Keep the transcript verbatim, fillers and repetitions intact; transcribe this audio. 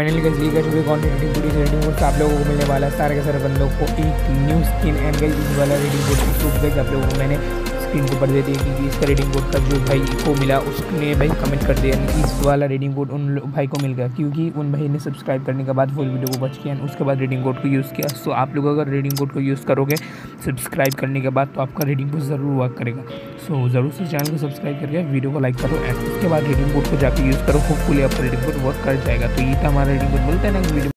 Finally guys ये guys कौन redeem code, इस रेडिंग कोड से आप लोगों को मिलने वाला है सारे के सारे बंदों को एक न्यू स्किन। एंड गाइस इस वाला रेडिंग कोड की प्रूफ गाइस आप लोगों को मैंने स्क्रीन को पढ़ देती है, क्योंकि इसका रेडिंग कोड का जो भाई को मिला उसने भाई कमेंट कर दिया, इस वाला रेडिंग कोड उन भाई को मिल गया, क्योंकि उन भाई ने सब्सक्राइब करने के बाद फुल वीडियो को वॉच किया उसके बाद रेडिंग कोड को यूज़ किया। सो आप लोग अगर रेडिंग कोड को यूज़ करोगे सब्सक्राइब करने के बाद तो आपका रेडिंग कोड ज़रूर वर्क करेगा। सो ज़रूर से चैनल को सब्सक्राइब करके वीडियो को लाइक करो एंड उसके बाद रेडिंग कोड को जाकर यूज़ करो, होपफुली आपका रेडिंग कोड वर्क कर जाएगा। तो ये था हमारा रेडिंग कोड, बोलते हैं नेक्स्ट वीडियो।